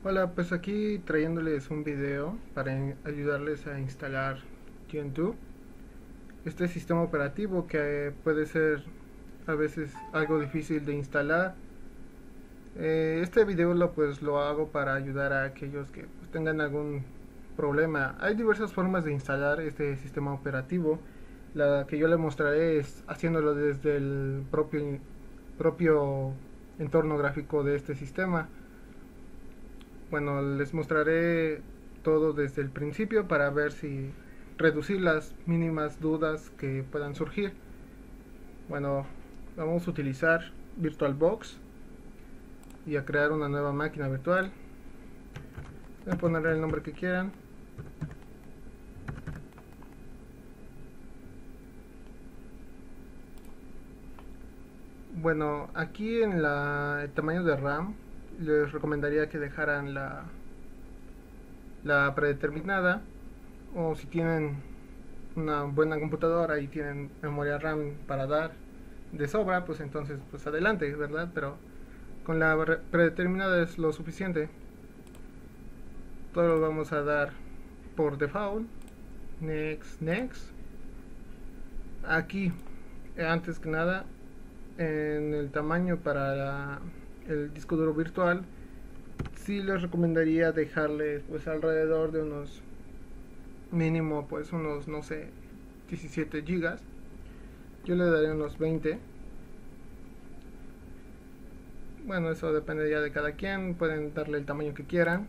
Hola, pues aquí trayéndoles un video para ayudarles a instalar Gentoo, este sistema operativo que puede ser a veces algo difícil de instalar. Este video lo hago para ayudar a aquellos que pues, tengan algún problema. Hay diversas formas de instalar este sistema operativo. La que yo les mostraré es haciéndolo desde el propio entorno gráfico de este sistema. Bueno, les mostraré todo desde el principio para ver si reducir las mínimas dudas que puedan surgir. Bueno, vamos a utilizar VirtualBox y a crear una nueva máquina virtual. Voy a ponerle el nombre que quieran. Bueno, aquí en el tamaño de RAM les recomendaría que dejaran la predeterminada, o si tienen una buena computadora y tienen memoria RAM para dar de sobra, pues entonces pues adelante, ¿verdad? Pero con la predeterminada es lo suficiente. Todo lo vamos a dar por default. Next, next. Aquí, antes que nada, en el tamaño para el disco duro virtual, sí les recomendaría dejarles pues alrededor de unos mínimo pues unos, no sé, 17 gigas. Yo le daré unos 20. Bueno, eso depende ya de cada quien, pueden darle el tamaño que quieran.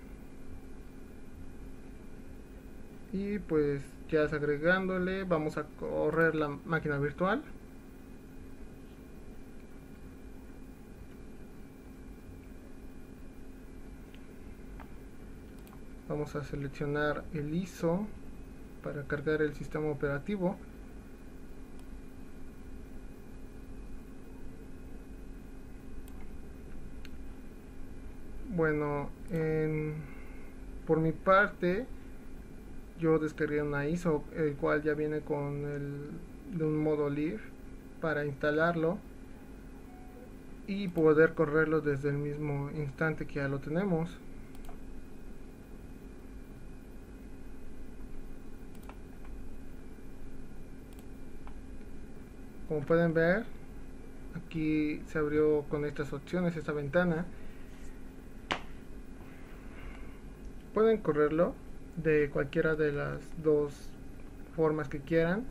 Y pues ya agregándole, vamos a correr la máquina virtual. Vamos a seleccionar el ISO para cargar el sistema operativo. Bueno, por mi parte, yo descargué una ISO, el cual ya viene de un modo live para instalarlo y poder correrlo desde el mismo instante que ya lo tenemos. Como pueden ver, aquí se abrió con estas opciones esta ventana. Pueden correrlo de cualquiera de las dos formas que quieran.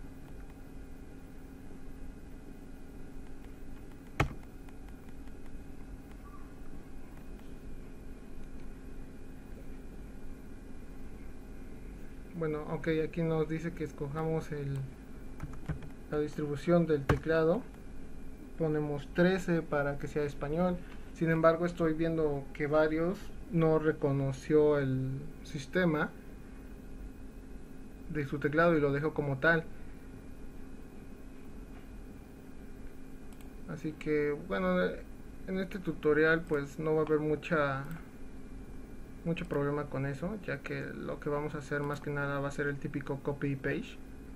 Bueno, ok, aquí nos dice que escojamos la distribución del teclado. Ponemos 13 para que sea español. Sin embargo, estoy viendo que varios no reconoció el sistema de su teclado y lo dejó como tal. Así que bueno, en este tutorial pues no va a haber mucho problema con eso, ya que lo que vamos a hacer más que nada va a ser el típico copy page.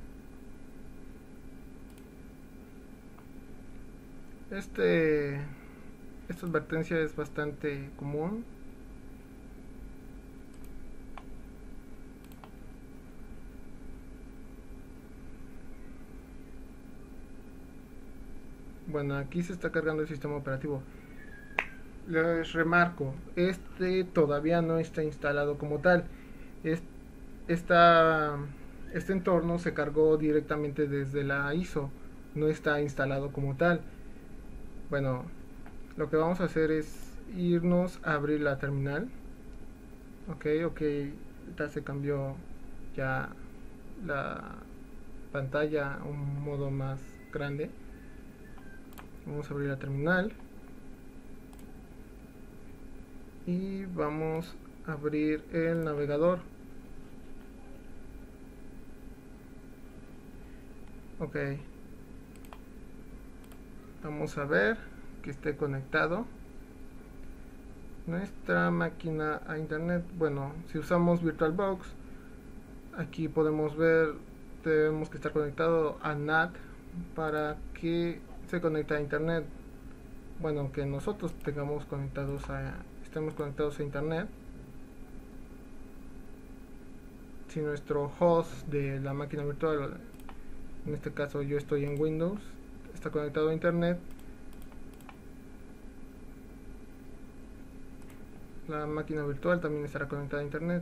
Esta advertencia es bastante común. Bueno, aquí se está cargando el sistema operativo. Les remarco, este todavía no está instalado como tal. Esta, este entorno se cargó directamente desde la ISO, no está instalado como tal. Bueno, lo que vamos a hacer es irnos a abrir la terminal. Ok, ya se cambió ya la pantalla a un modo más grande. Vamos a abrir la terminal y vamos a abrir el navegador. Ok, vamos a ver que esté conectado nuestra máquina a internet. Bueno, si usamos VirtualBox, aquí podemos ver, tenemos que estar conectado a NAT para que se conecte a internet. Bueno, que nosotros estemos conectados a internet. si nuestro host de la máquina virtual, en este caso yo estoy en Windows, está conectado a internet, la máquina virtual también estará conectada a internet.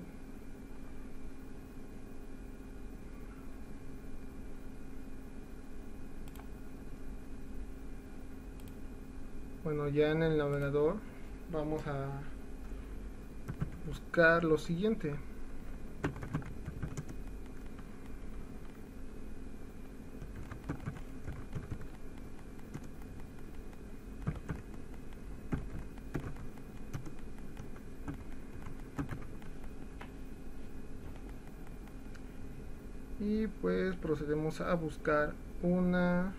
Bueno, ya en el navegador vamos a buscar lo siguiente. Y pues procedemos a buscar una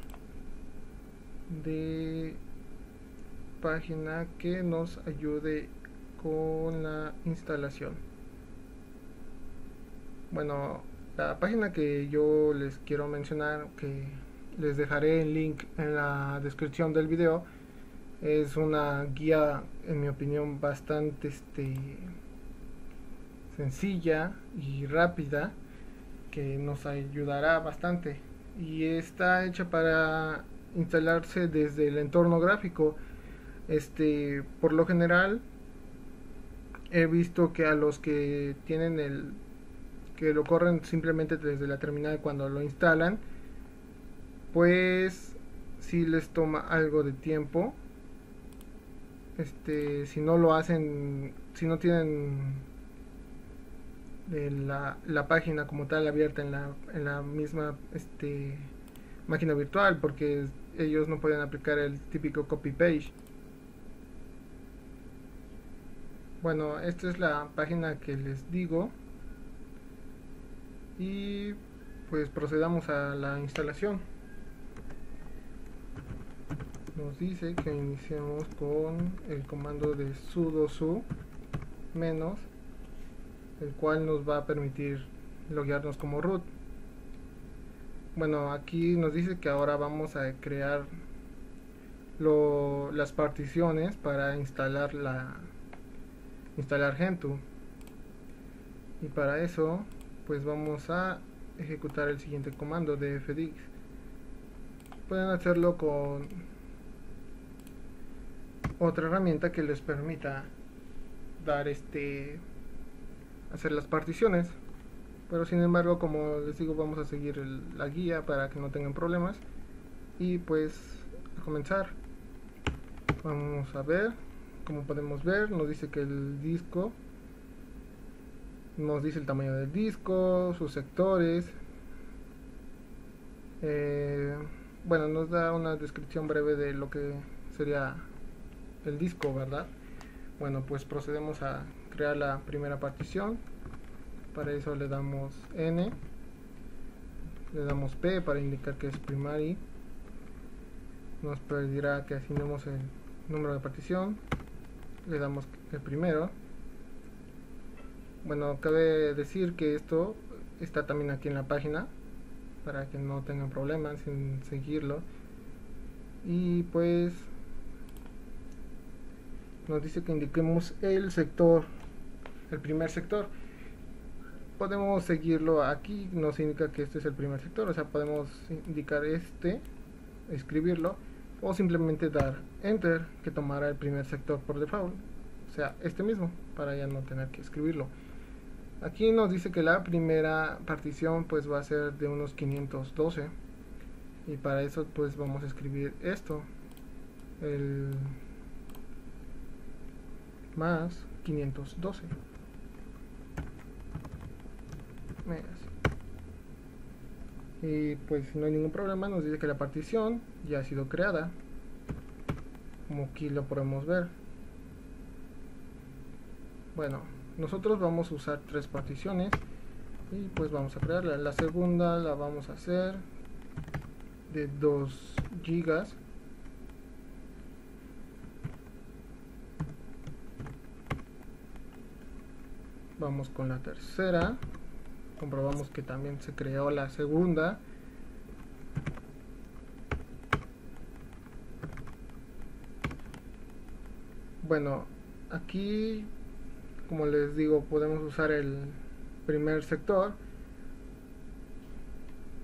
de página que nos ayude con la instalación. Bueno, la página que yo les quiero mencionar, que les dejaré el link en la descripción del video, es una guía, en mi opinión, bastante sencilla y rápida, que nos ayudará bastante, y está hecha para instalarse desde el entorno gráfico. Por lo general he visto que a los que tienen que lo corren simplemente desde la terminal cuando lo instalan, pues si les toma algo de tiempo. Si no lo hacen, si no tienen la página como tal abierta en la misma máquina virtual, porque ellos no pueden aplicar el típico copy paste. Bueno, esta es la página que les digo, y pues procedamos a la instalación. Nos dice que iniciemos con el comando de sudo su menos, el cual nos va a permitir loguearnos como root. Bueno, aquí nos dice que ahora vamos a crear las particiones para instalar Gentoo, y para eso pues vamos a ejecutar el siguiente comando de fdix. Pueden hacerlo con otra herramienta que les permita dar hacer las particiones, pero sin embargo, como les digo, vamos a seguir la guía para que no tengan problemas. Y pues a comenzar, vamos a ver. Como podemos ver, nos dice que el disco, nos dice el tamaño del disco, sus sectores, bueno, nos da una descripción breve de lo que sería el disco, ¿verdad? Bueno, pues procedemos a crear la primera partición. Para eso le damos N, le damos P para indicar que es primary, nos pedirá que asignemos el número de partición, le damos el primero. Bueno, cabe decir que esto está también aquí en la página, para que no tengan problemas en seguirlo. Y pues nos dice que indiquemos el sector, el primer sector. Podemos seguirlo aquí, nos indica que este es el primer sector, o sea, podemos indicar escribirlo, o simplemente dar enter, que tomará el primer sector por default, o sea, este mismo, para ya no tener que escribirlo. Aquí nos dice que la primera partición pues va a ser de unos 512, y para eso pues vamos a escribir esto, el más 512 megas. Y pues no hay ningún problema, nos dice que la partición ya ha sido creada, como aquí lo podemos ver. Bueno, nosotros vamos a usar 3 particiones, y pues vamos a crearla. La segunda la vamos a hacer de 2 gigas. Vamos con la tercera, comprobamos que también se creó la segunda. Bueno, aquí, como les digo, podemos usar el primer sector,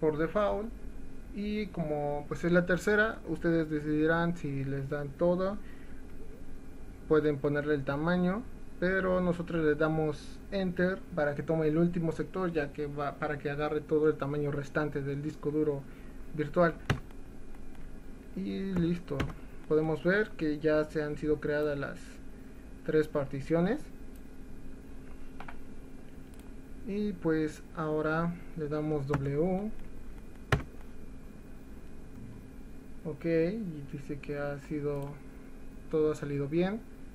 por default. Y como pues es la tercera, ustedes decidirán si les dan todo. Pueden ponerle el tamaño, pero nosotros le damos enter para que tome el último sector, ya que va para que agarre todo el tamaño restante del disco duro virtual. Y listo, podemos ver que ya se han sido creadas las 3 particiones. Y pues ahora le damos W. Ok, y dice que todo ha salido bien.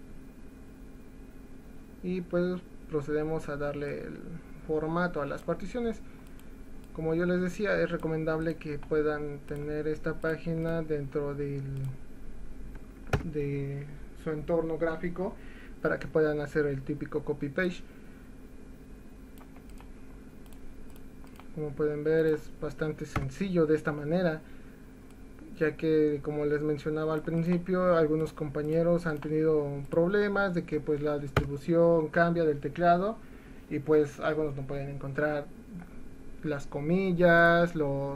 Y pues procedemos a darle el formato a las particiones. Como yo les decía, es recomendable que puedan tener esta página dentro de su entorno gráfico para que puedan hacer el típico copy paste. Como pueden ver, es bastante sencillo de esta manera, ya que como les mencionaba al principio, algunos compañeros han tenido problemas de que pues la distribución cambia del teclado y pues algunos no pueden encontrar las comillas,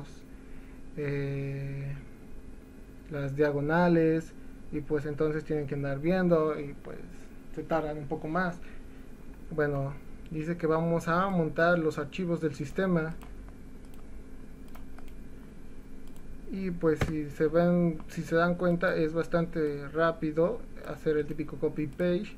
las diagonales, y pues entonces tienen que andar viendo y pues se tardan un poco más. Bueno, dice que vamos a montar los archivos del sistema. Y pues si se dan cuenta, es bastante rápido hacer el típico copy paste.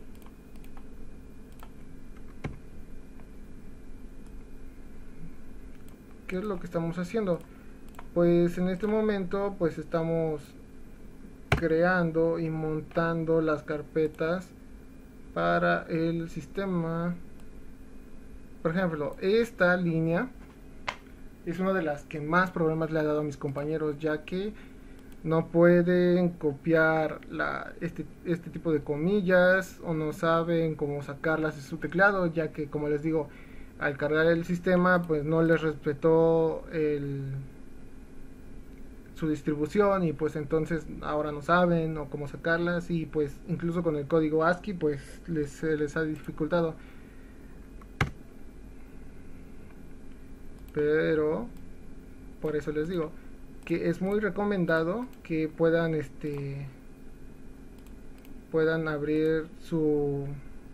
¿Qué es lo que estamos haciendo? Pues en este momento pues estamos creando y montando las carpetas para el sistema. Por ejemplo, esta línea es una de las que más problemas le ha dado a mis compañeros, ya que no pueden copiar este tipo de comillas o no saben cómo sacarlas de su teclado, ya que, como les digo, al cargar el sistema pues no les respetó su distribución, y pues entonces ahora no saben o cómo sacarlas, y pues incluso con el código ASCII pues se les ha dificultado. Pero por eso les digo que es muy recomendado que puedan abrir su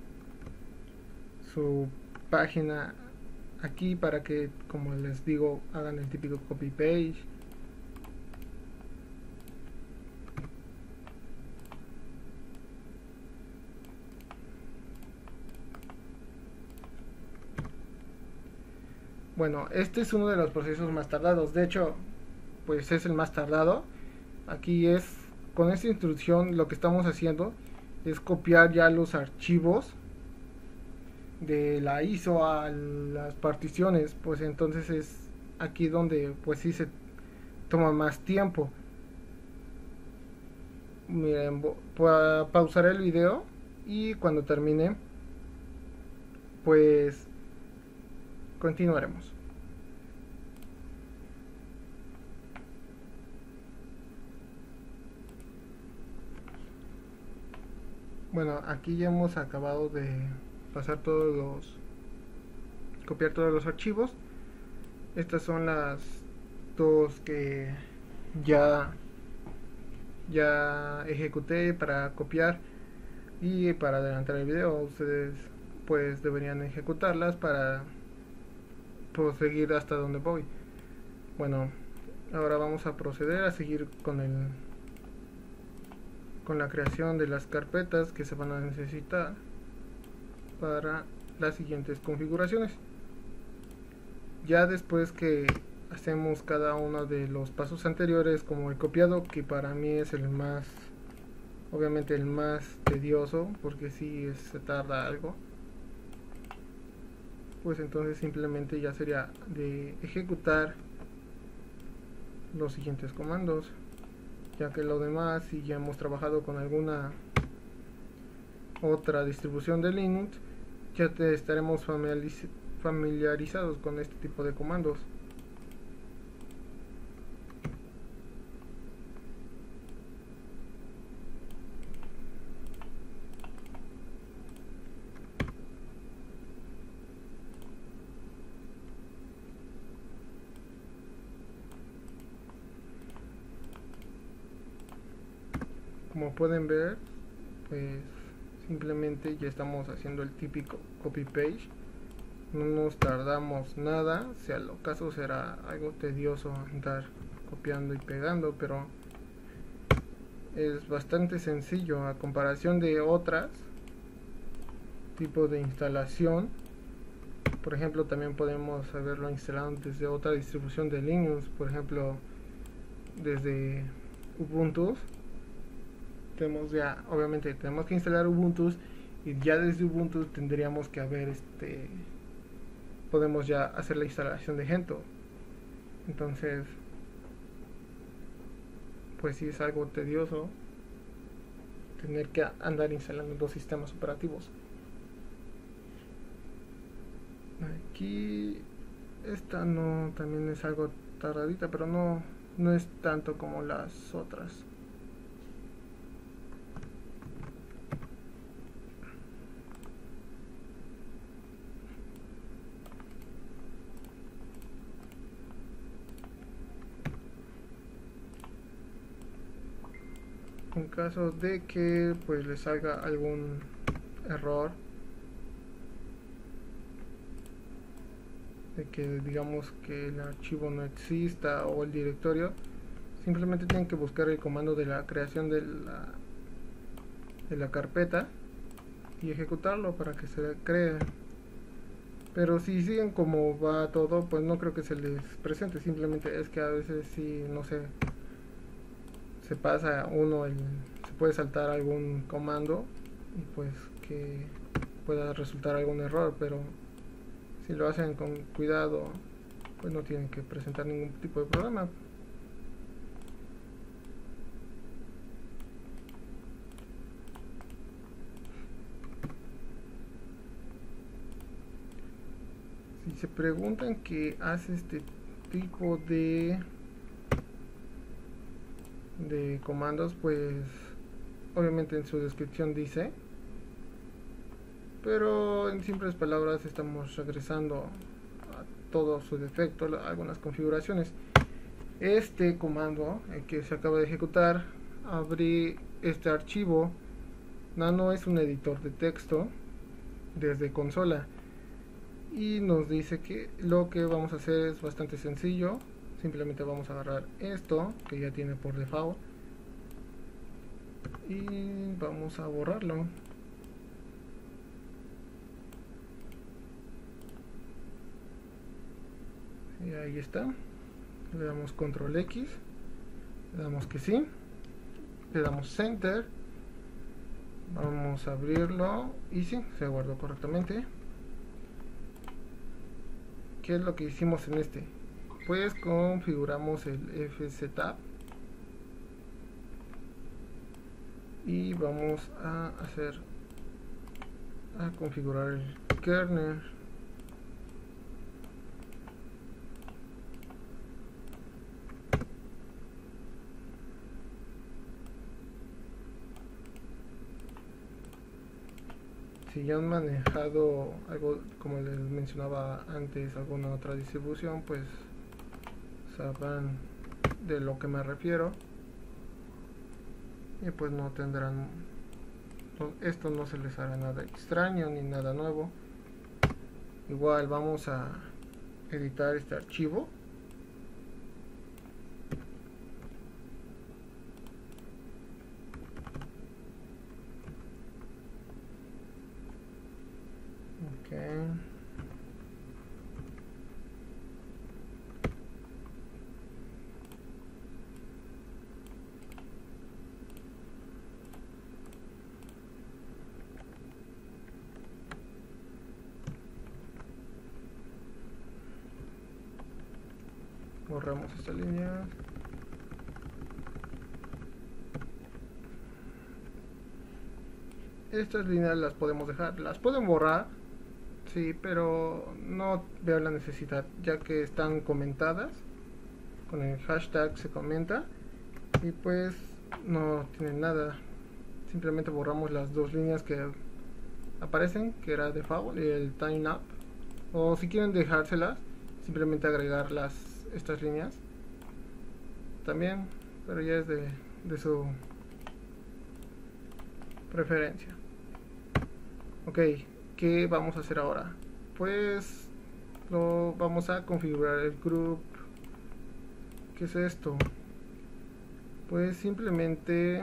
página aquí para que, como les digo, hagan el típico copy paste. Bueno, este es uno de los procesos más tardados. De hecho, pues es el más tardado. Aquí con esta instrucción lo que estamos haciendo es copiar ya los archivos de la ISO a las particiones. Pues entonces es aquí donde pues sí se toma más tiempo. Miren, pausaré el video y cuando termine pues continuaremos. Bueno, aquí ya hemos acabado de pasar copiar todos los archivos. Estas son las dos que ya ejecuté para copiar, y para adelantar el video ustedes pues deberían ejecutarlas para proseguir hasta donde voy. Bueno, ahora vamos a proceder a seguir con la creación de las carpetas que se van a necesitar para las siguientes configuraciones. Ya después que hacemos cada uno de los pasos anteriores, como el copiado, que para mí es obviamente el más tedioso, porque si se tarda algo, pues entonces simplemente ya sería de ejecutar los siguientes comandos, ya que lo demás, si ya hemos trabajado con alguna otra distribución de Linux, ya estaremos familiarizados con este tipo de comandos. como pueden ver, pues simplemente ya estamos haciendo el típico copy page. No nos tardamos nada, si al caso será algo tedioso andar copiando y pegando, pero es bastante sencillo a comparación de otras tipos de instalación. Por ejemplo, también podemos haberlo instalado desde otra distribución de Linux, por ejemplo desde Ubuntu. Tenemos ya, obviamente tenemos que instalar Ubuntu, y ya desde Ubuntu tendríamos que haber podemos ya hacer la instalación de Gentoo. Entonces pues sí es algo tedioso tener que andar instalando dos sistemas operativos. Aquí esta no, también es algo tardadita, pero no es tanto como las otras. En caso de que pues les salga algún error, de que digamos que el archivo no exista o el directorio, simplemente tienen que buscar el comando de la creación de la carpeta y ejecutarlo para que se cree. Pero si siguen como va todo, pues no creo que se les presente. Simplemente es que a veces sí, no sé, se pasa uno, se puede saltar algún comando y pues que pueda resultar algún error, pero si lo hacen con cuidado, pues no tienen que presentar ningún tipo de problema. Si se preguntan qué hace este tipo de comandos, pues obviamente en su descripción dice, pero en simples palabras estamos regresando a todo su defecto, algunas configuraciones. Este comando, el que se acaba de ejecutar, abrí este archivo. Nano es un editor de texto desde consola y nos dice que lo que vamos a hacer es bastante sencillo. Simplemente vamos a agarrar esto que ya tiene por default y vamos a borrarlo. Y ahí está. Le damos control X, le damos que sí, le damos center, vamos a abrirlo y sí, se guardó correctamente. ¿Qué es lo que hicimos en este? Pues configuramos el fsetup y vamos a configurar el kernel. Si ya han manejado algo, como les mencionaba antes, alguna otra distribución, pues sabrán de lo que me refiero y pues no tendrán, esto no se les hará nada extraño ni nada nuevo. Igual vamos a editar este archivo. Borramos esta línea. Estas líneas las podemos dejar, las pueden borrar, sí, pero no veo la necesidad, ya que están comentadas, con el hashtag se comenta, y pues no tienen nada. Simplemente borramos las dos líneas que aparecen, que era default y el time up, o si quieren dejárselas, simplemente agregar estas líneas también, pero ya es de su preferencia. Ok, ¿qué vamos a hacer ahora? Pues lo vamos a configurar el group. ¿Qué es esto? Pues simplemente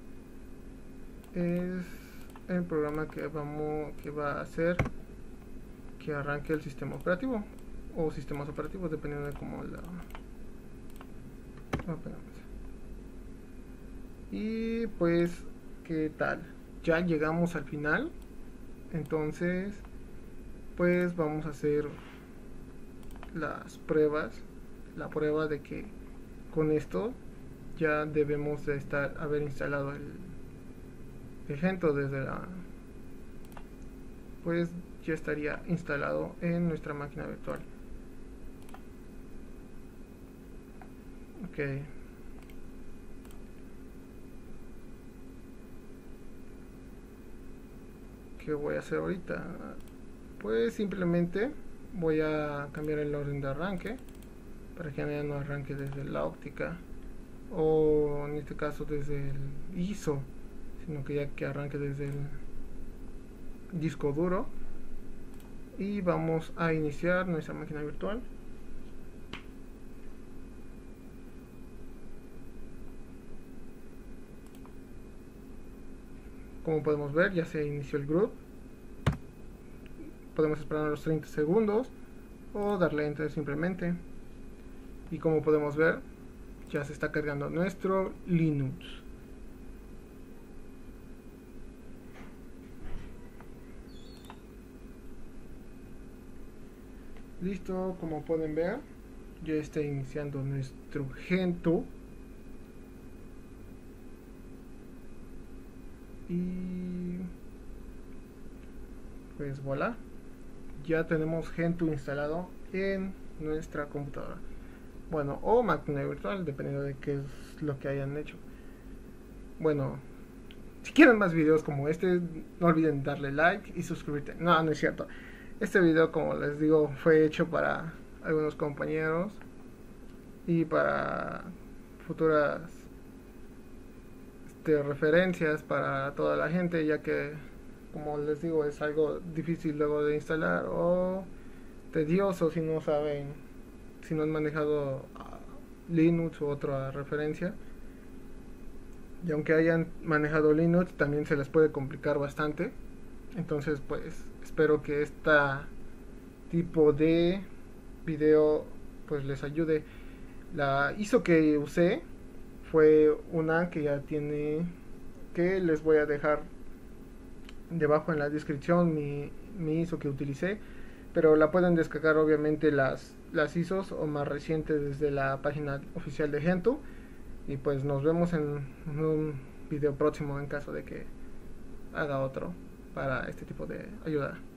es el programa que va a hacer que arranque el sistema operativo o sistemas operativos, dependiendo de cómo la... Y pues, ¿qué tal? Ya llegamos al final. Entonces, pues vamos a hacer las pruebas. La prueba de que con esto ya debemos de haber instalado el Gentoo desde la... Pues ya estaría instalado en nuestra máquina virtual. Ok. ¿Qué voy a hacer ahorita? Pues simplemente voy a cambiar el orden de arranque para que ya no arranque desde la óptica o en este caso desde el ISO, sino que ya que arranque desde el disco duro. Y vamos a iniciar nuestra máquina virtual. Como podemos ver, ya se inició el group. Podemos esperar los 30 segundos o darle enter simplemente. Y como podemos ver, ya se está cargando nuestro Linux. Listo, como pueden ver, ya está iniciando nuestro Gentoo. Y pues voilà, ya tenemos Gentoo instalado en nuestra computadora, bueno, o máquina virtual, dependiendo de qué es lo que hayan hecho. Bueno, si quieren más videos como este, no olviden darle like y suscribirte. No, no es cierto. Este video, como les digo, fue hecho para algunos compañeros y para futuras referencias para toda la gente, ya que, como les digo, es algo difícil luego de instalar o tedioso si no saben, si no han manejado Linux u otra referencia. Y aunque hayan manejado Linux, también se les puede complicar bastante. Entonces, pues espero que este tipo de video pues les ayude. La ISO que usé fue una que ya tiene, que les voy a dejar debajo en la descripción mi ISO que utilicé, pero la pueden descargar obviamente las ISOs o más recientes desde la página oficial de Gentoo. Y pues nos vemos en un video próximo en caso de que haga otro para este tipo de ayuda.